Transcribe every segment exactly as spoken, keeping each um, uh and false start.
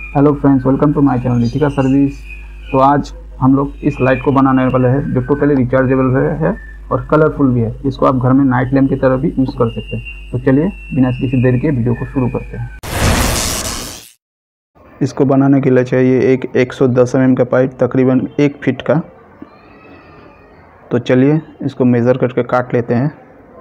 Hello friends, welcome to my channel Nitika service. तो आज हम लोग इस लाइट को बनाने वाले हैं जो टोटली रिचार्जेबल है और कलरफुल भी है। इसको आप घर में नाइट लैम्प की तरह भी यूज़ कर सकते हैं। तो चलिए बिना किसी देर के वीडियो को शुरू करते हैं। इसको बनाने के लिए चाहिए एक एक सौ दस एम एम का पाइप, तकरीबन एक फीट का। तो चलिए इसको मेज़र करके काट लेते हैं।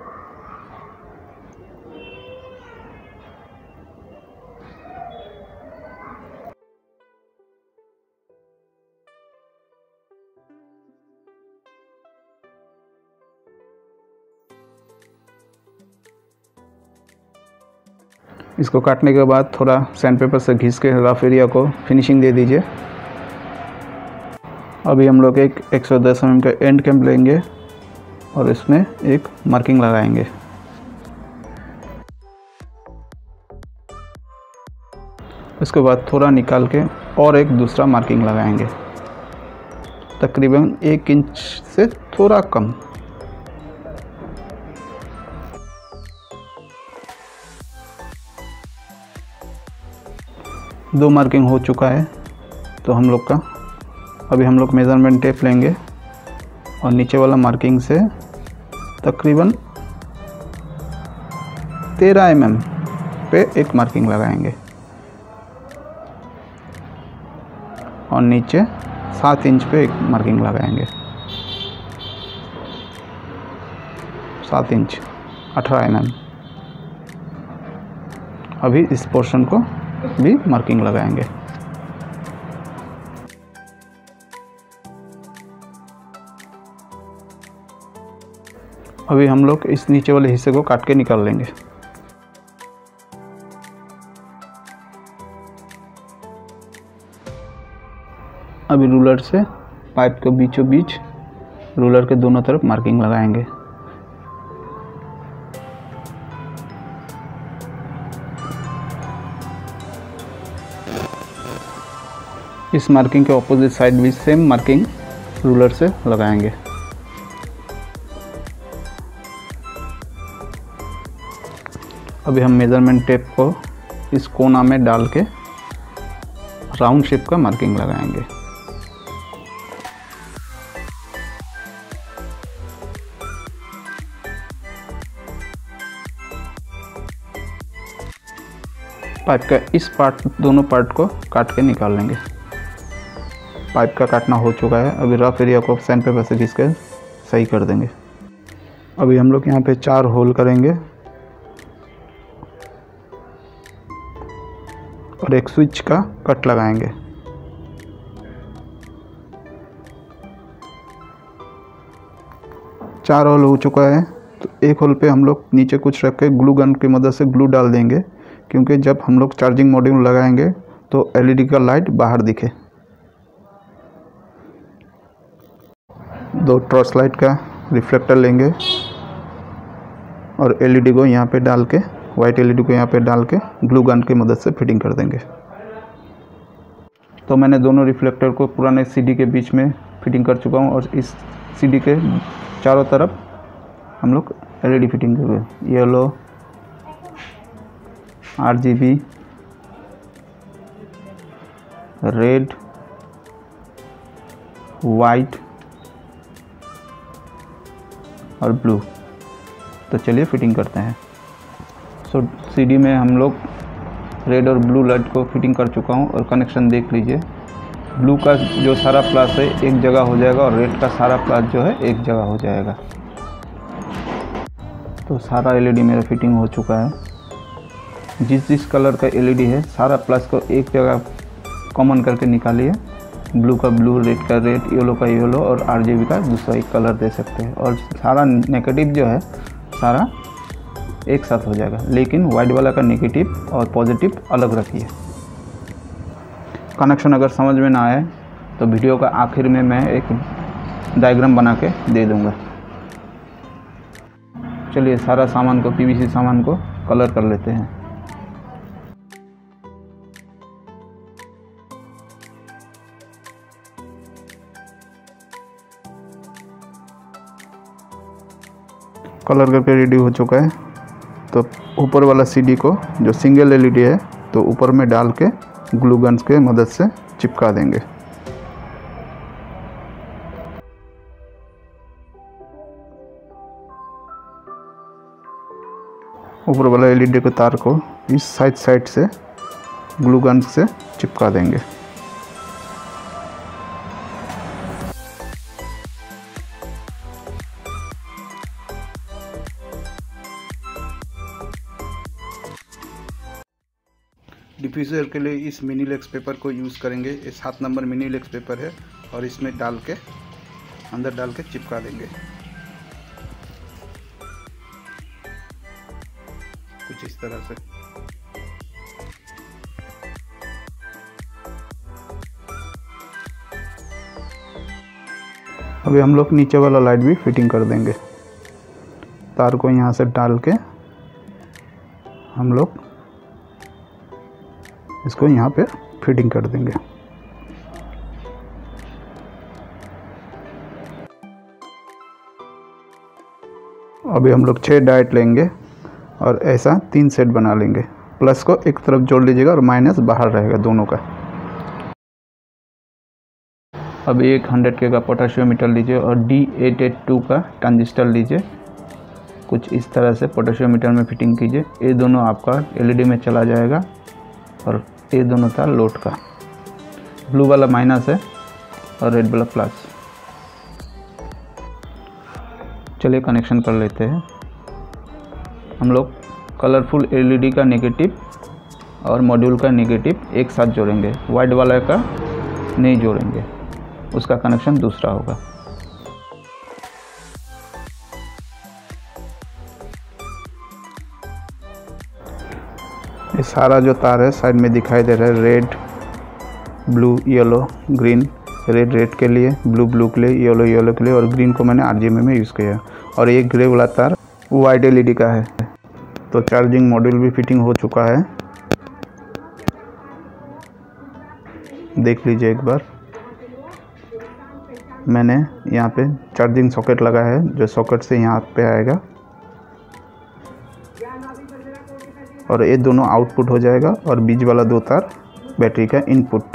इसको काटने के बाद थोड़ा सैंड पेपर से घिस के रफ एरिया को फिनिशिंग दे दीजिए। अभी हम लोग एक एक सौ दस एम एम का एंड कैंप लेंगे और इसमें एक मार्किंग लगाएंगे। उसके बाद थोड़ा निकाल के और एक दूसरा मार्किंग लगाएंगे, तकरीबन एक इंच से थोड़ा कम। दो मार्किंग हो चुका है तो हम लोग का अभी हम लोग मेज़रमेंट टेप लेंगे और नीचे वाला मार्किंग से तकरीबन तेरह एम एम पे एक मार्किंग लगाएंगे और नीचे सात इंच पे एक मार्किंग लगाएंगे। सात इंच अठारह एम एम। अभी इस पोर्शन को भी मार्किंग लगाएंगे। अभी हम लोग इस नीचे वाले हिस्से को काट के निकाल लेंगे। अभी रूलर से पाइप के बीचों बीच रूलर के दोनों तरफ मार्किंग लगाएंगे। इस मार्किंग के ऑपोजिट साइड भी सेम मार्किंग रूलर से लगाएंगे। अभी हम मेज़रमेंट टेप को इस कोना में डाल के राउंड शेप का मार्किंग लगाएंगे। पाइप का इस पार्ट दोनों पार्ट को काट के निकाल लेंगे। पाइप का काटना हो चुका है। अभी रफ एरिया को सैंड पेपर से घिस कर सही कर देंगे। अभी हम लोग यहाँ पे चार होल करेंगे और एक स्विच का कट लगाएंगे। चार होल हो चुका है तो एक होल पे हम लोग नीचे कुछ रख के ग्लू गन की मदद से ग्लू डाल देंगे, क्योंकि जब हम लोग चार्जिंग मॉड्यूल लगाएंगे तो एलईडी का लाइट बाहर दिखे। दो टॉर्च लाइट का रिफ्लेक्टर लेंगे और एलईडी को यहाँ पे डाल के, वाइट एलईडी को यहाँ पे डाल के ग्लू गन की मदद से फिटिंग कर देंगे। तो मैंने दोनों रिफ्लेक्टर को पुराने सीडी के बीच में फिटिंग कर चुका हूँ और इस सीडी के चारों तरफ हम लोग एलईडी फिटिंग करेंगे। येलो, आरजीबी, रेड, वाइट और ब्लू। तो चलिए फिटिंग करते हैं। सो सीडी में हम लोग रेड और ब्लू लाइट को फिटिंग कर चुका हूँ और कनेक्शन देख लीजिए। ब्लू का जो सारा प्लस है एक जगह हो जाएगा और रेड का सारा प्लस जो है एक जगह हो जाएगा। तो सारा एलईडी मेरा फिटिंग हो चुका है। जिस जिस कलर का एलईडी है सारा प्लस को एक जगह कॉमन करके निकालिए। ब्लू का ब्लू, रेड का रेड, येलो का येलो और आरजीबी का दूसरा एक कलर दे सकते हैं। और सारा नेगेटिव जो है सारा एक साथ हो जाएगा, लेकिन वाइट वाला का नेगेटिव और पॉजिटिव अलग रखिए। कनेक्शन अगर समझ में ना आए तो वीडियो का आखिर में मैं एक डायग्राम बना के दे दूँगा। चलिए सारा सामान को, पीवीसी सामान को कलर कर लेते हैं। कलर करके रेडी हो चुका है। तो ऊपर वाला सीडी को जो सिंगल एलईडी है तो ऊपर में डाल के ग्लू गन्स के मदद से चिपका देंगे। ऊपर वाला एलईडी के तार को इस साइड साइड से ग्लू गन से चिपका देंगे। डिफ्यूज़र के लिए इस मिनी लेक्स पेपर को यूज़ करेंगे। ये सात नंबर मिनी लेक्स पेपर है और इसमें डाल के अंदर डाल के चिपका देंगे कुछ इस तरह से। अभी हम लोग नीचे वाला लाइट भी फिटिंग कर देंगे। तार को यहाँ से डाल के हम लोग इसको यहाँ पे फिटिंग कर देंगे। अभी हम लोग छः डाइट लेंगे और ऐसा तीन सेट बना लेंगे। प्लस को एक तरफ जोड़ लीजिएगा और माइनस बाहर रहेगा दोनों का। अब एक हंड्रेड के का पोटेशियोमीटर लीजिए और डी एट एट टू का ट्रांजिस्टर लीजिए। कुछ इस तरह से पोटेशियोमीटर में फिटिंग कीजिए। ये दोनों आपका एलईडी में चला जाएगा और ये दोनों तार लोड का। ब्लू वाला माइनस है और रेड वाला प्लस। चलिए कनेक्शन कर लेते हैं। हम लोग कलरफुल एलईडी का नेगेटिव और मॉड्यूल का नेगेटिव एक साथ जोड़ेंगे। वाइट वाला का नहीं जोड़ेंगे, उसका कनेक्शन दूसरा होगा। ये सारा जो तार है साइड में दिखाई दे रहा है, red blue yellow green. Red red के लिए, ब्लू ब्लू के लिए, येलो येलो के लिए और ग्रीन को मैंने आरजीबी में यूज़ किया। और एक ग्रे वाला तार वाइट एलईडी का है। तो चार्जिंग मॉड्यूल भी फिटिंग हो चुका है, देख लीजिए एक बार। मैंने यहाँ पे चार्जिंग सॉकेट लगा है जो सॉकेट से यहाँ पे आएगा और ये दोनों आउटपुट हो जाएगा और बीच वाला दो तार बैटरी का इनपुट।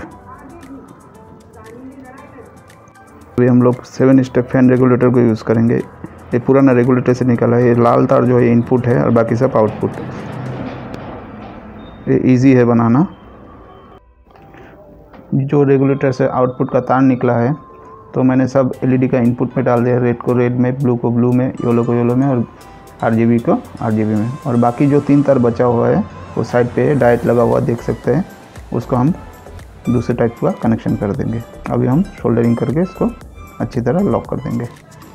अभी हम लोग सेवन स्टेप फैन रेगुलेटर को यूज़ करेंगे। ये पुराना रेगुलेटर से निकाला है। ये लाल तार जो है इनपुट है और बाकी सब आउटपुट। ये इजी है बनाना। जो रेगुलेटर से आउटपुट का तार निकला है तो मैंने सब एलईडी का इनपुट में डाल दिया। रेड को रेड में, ब्लू को ब्लू में, येलो को येलो में और आरजीबी को आरजीबी में। और बाकी जो तीन तार बचा हुआ है वो साइड पे डाइट लगा हुआ देख सकते हैं, उसको हम दूसरे टाइप का कनेक्शन कर देंगे। अभी हम सोल्डरिंग करके इसको अच्छी तरह लॉक कर देंगे।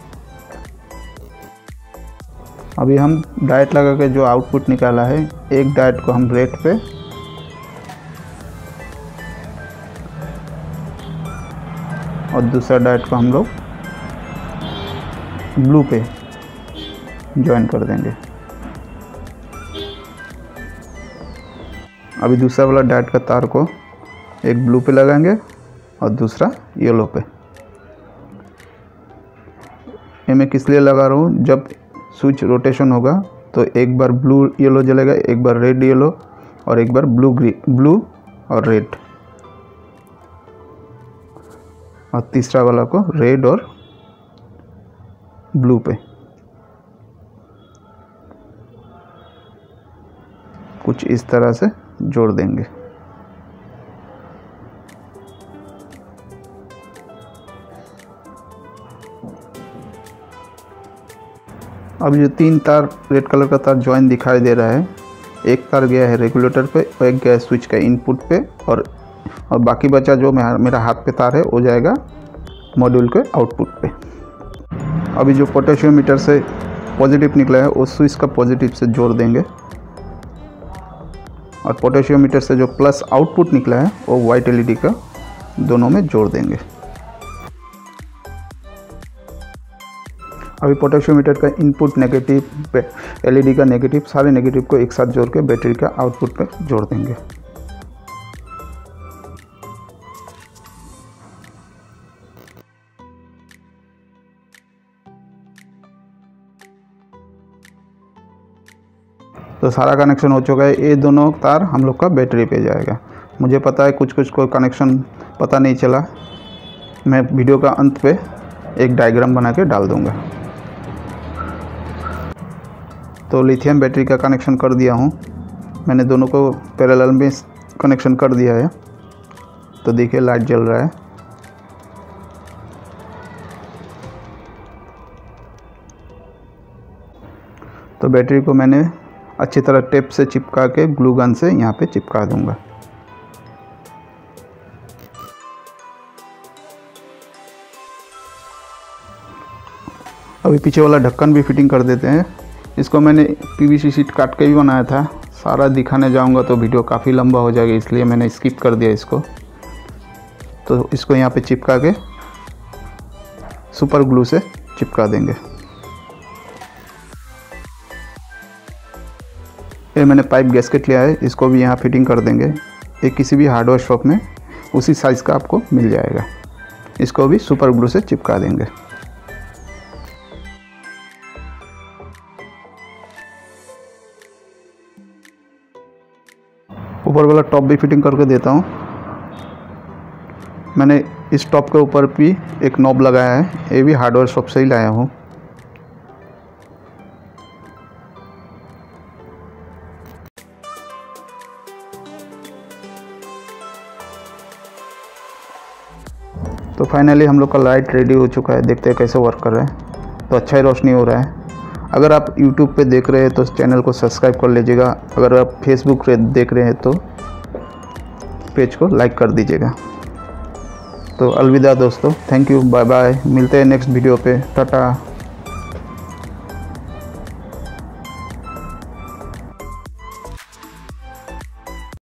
अभी हम डाइट लगा के जो आउटपुट निकाला है, एक डाइट को हम रेड पे और दूसरा डाइट को हम लोग ब्लू पे ज्वाइन कर देंगे। अभी दूसरा वाला डाइट का तार को एक ब्लू पे लगाएंगे और दूसरा येलो पे। ये मैं किस लिए लगा रहा हूँ, जब स्विच रोटेशन होगा तो एक बार ब्लू येलो जलेगा, एक बार रेड येलो और एक बार ब्लू ग्रीन ब्लू और रेड, और तीसरा वाला को रेड और ब्लू पे। कुछ इस तरह से जोड़ देंगे। अब जो तीन तार रेड कलर का तार जॉइन दिखाई दे रहा है, एक तार गया है रेगुलेटर पे और एक गया है स्विच का इनपुट पे और और बाकी बचा जो मेरा हाथ पे तार है वो जाएगा मॉड्यूल के आउटपुट पे। अभी जो पोटेशियोमीटर से पॉजिटिव निकला है वो स्विच का पॉजिटिव से जोड़ देंगे और पोटेशियोमीटर से जो प्लस आउटपुट निकला है वो वाइट एलईडी का दोनों में जोड़ देंगे। अभी पोटेशियोमीटर का इनपुट नेगेटिव पे एलईडी का नेगेटिव, सारे नेगेटिव को एक साथ जोड़ के बैटरी का आउटपुट पे जोड़ देंगे। तो सारा कनेक्शन हो चुका है। ये दोनों तार हम लोग का बैटरी पे जाएगा मुझे पता है कुछ कुछ को कनेक्शन पता नहीं चला, मैं वीडियो का अंत पे एक डायग्राम बना के डाल दूँगा। तो लिथियम बैटरी का कनेक्शन कर दिया हूँ, मैंने दोनों को पैरेलल में कनेक्शन कर दिया है। तो देखिए लाइट जल रहा है। तो बैटरी को मैंने अच्छी तरह टेप से चिपका के ग्लू गन से यहाँ पे चिपका दूंगा। अभी पीछे वाला ढक्कन भी फिटिंग कर देते हैं। इसको मैंने पीवीसी शीट काट के भी बनाया था, सारा दिखाने जाऊंगा तो वीडियो काफ़ी लंबा हो जाएगा, इसलिए मैंने स्किप कर दिया इसको। तो इसको यहाँ पे चिपका के सुपर ग्लू से चिपका देंगे। फिर मैंने पाइप गैस्केट लिया है, इसको भी यहाँ फिटिंग कर देंगे। ये किसी भी हार्डवेयर शॉप में उसी साइज़ का आपको मिल जाएगा। इसको भी सुपर ग्लू से चिपका देंगे। ऊपर वाला टॉप भी फिटिंग करके देता हूँ। मैंने इस टॉप के ऊपर भी एक नॉब लगाया है, ये भी हार्डवेयर शॉप से ही लाया हूँ। तो फाइनली हम लोग का लाइट रेडी हो चुका है, देखते हैं कैसे वर्क कर रहा है। तो अच्छा ही रोशनी हो रहा है। अगर आप यूट्यूब पे देख रहे हैं तो चैनल को सब्सक्राइब कर लीजिएगा, अगर आप फेसबुक पे देख रहे हैं तो पेज को लाइक कर दीजिएगा। तो अलविदा दोस्तों, थैंक यू, बाय बाय, मिलते हैं नेक्स्ट वीडियो पे, टाटा।